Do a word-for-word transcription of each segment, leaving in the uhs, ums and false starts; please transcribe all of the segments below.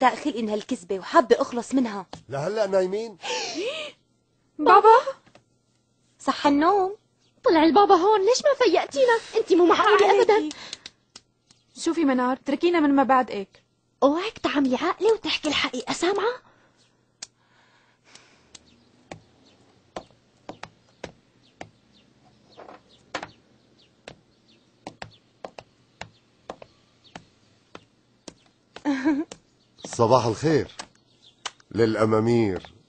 مشتاق خلق إنها الكذبة وحابة أخلص منها. لهلا نايمين؟ بابا صح النوم؟ طلع البابا هون، ليش ما فيقتينا؟ انت مو معقولة ابدا. شوفي منار، تركينا من مبادئك. اوعك تعملي عقلي وتحكي الحقيقة، سامعة؟ صباح الخير للأمامير.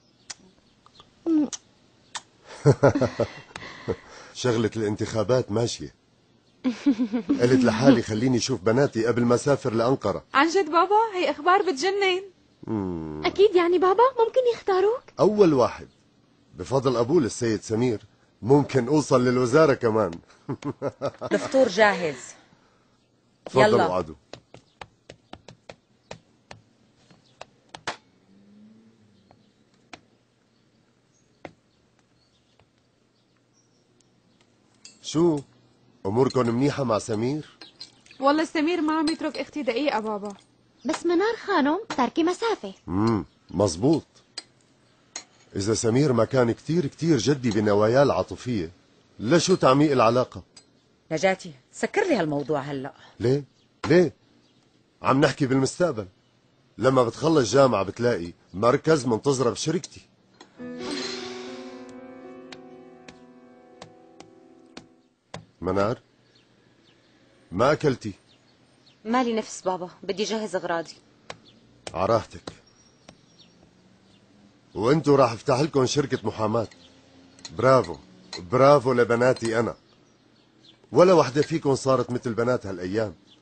شغلة الانتخابات ماشية. قلت لحالي خليني اشوف بناتي قبل ما اسافر لأنقرة. عن جد بابا؟ هي اخبار بتجنن. اكيد يعني بابا ممكن يختاروك؟ اول واحد بفضل ابوه السيد سمير ممكن اوصل للوزارة كمان. الفطور جاهز. تفضلوا قعدوا. شو اموركم منيحة مع سمير؟ والله سمير ما عم يترك اختي دقيقة بابا. بس منار خانم تاركي مسافة. امم مزبوط. اذا سمير ما كان كتير كتير جدي بنواياه العاطفية لشو تعميق العلاقة؟ نجاتي سكر لي هالموضوع هلا. ليه؟ ليه؟ عم نحكي بالمستقبل. لما بتخلص جامعة بتلاقي مركز منتظرة بشركتي. منار ما أكلتي؟ مالي نفس بابا، بدي جهز أغراضي. عراحتك. وانتو راح افتح لكم شركة محاماة. برافو برافو لبناتي أنا. ولا وحدة فيكم صارت مثل بنات هالأيام.